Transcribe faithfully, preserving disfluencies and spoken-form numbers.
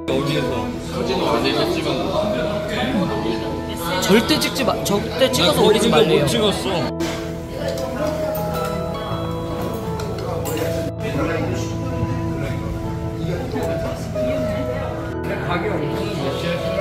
어디에서 사진을 만들면 찍은 거 절대 찍지 마. 절대 찍어서 올리지 말래요. 못 찍었어. 가격 몇 시에?